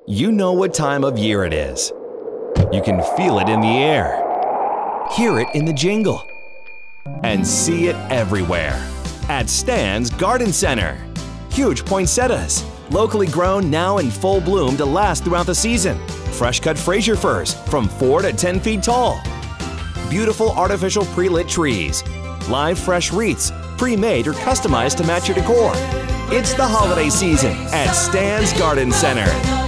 You know what time of year it is. You can feel it in the air, hear it in the jingle, and see it everywhere. At Stan's Garden Center. Huge poinsettias, locally grown now in full bloom to last throughout the season. Fresh-cut Fraser firs from 4 to 10 feet tall. Beautiful artificial pre-lit trees. Live fresh wreaths, pre-made or customized to match your decor. It's the holiday season at Stan's Garden Center.